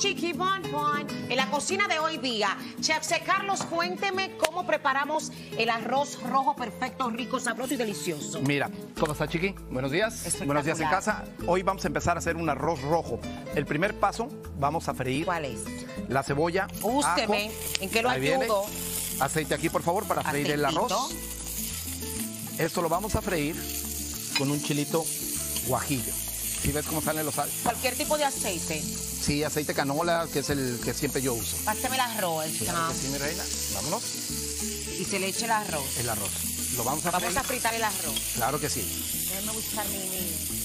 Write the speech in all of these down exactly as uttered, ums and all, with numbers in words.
Chiqui Bon Bon. En la cocina de hoy día, Chef C. Carlos, cuénteme cómo preparamos el arroz rojo perfecto, rico, sabroso y delicioso. Mira, ¿cómo está, Chiqui? Buenos días. Buenos días en casa. Hoy vamos a empezar a hacer un arroz rojo. El primer paso, vamos a freír. ¿Cuál es? La cebolla, Ústeme, ajo. ¿en qué lo Ahí viene. ayudo? Aceite aquí, por favor, para freír el Aceitito. arroz. Esto lo vamos a freír con un chilito guajillo. ¿Sí ves cómo salen los sal? Cualquier tipo de aceite. Sí, aceite canola, que es el que siempre yo uso. Páseme el arroz. Claro que sí, mi reina. Vámonos. Y se le eche el arroz. El arroz. Lo vamos a Vamos freír. a fritar el arroz. Claro que sí. Déjame buscar mi... mi-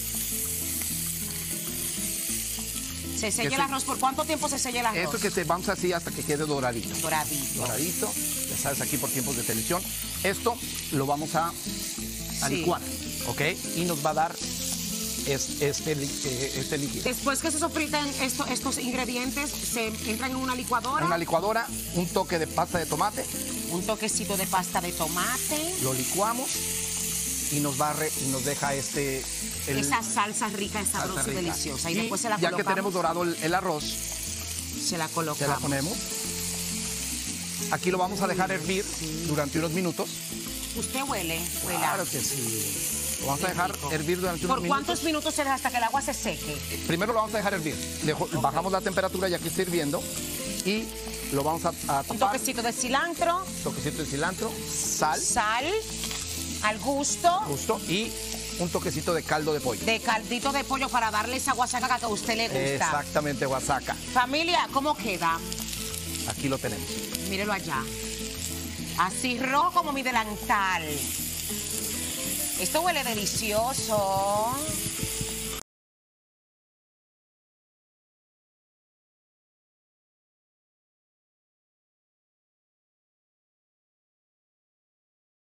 ¿Se sella Que el se- arroz? ¿Por cuánto tiempo se sella el arroz? Esto que te vamos así hasta que quede doradito. Doradito. Doradito. Ya sabes, aquí por tiempos de televisión. Esto lo vamos a, a Sí. licuar, ¿ok? Y nos va a dar es- este, li- eh, este líquido. Después que se sofritan esto- estos ingredientes, se entran en una licuadora. En una licuadora, un toque de pasta de tomate, Un toquecito de pasta de tomate. lo licuamos y nos barre y nos deja este... el- Esa salsa rica, salsa sabrosa y rica. deliciosa. Y, Y después se la ya que colocamos. tenemos dorado el, el arroz, Se la se colocamos. la ponemos. Aquí lo vamos a dejar hervir durante unos minutos. ¿Usted huele? Huela. Claro que sí. Lo vamos a dejar hervir durante unos ¿Por minutos. cuántos minutos se deja hasta que el agua se seque? Primero lo vamos a dejar hervir. Dejo- Bajamos la temperatura ya que está hirviendo y lo vamos a, a Un tapar. toquecito de cilantro, Toquecito de cilantro, sal, sal, al gusto, justo, y un toquecito de caldo de pollo. de caldito de pollo para darle esa guasaca que a usted le gusta. Exactamente, guasaca. Familia, ¿cómo queda? Aquí lo tenemos. Mírelo allá. Así rojo como mi delantal. Esto huele delicioso.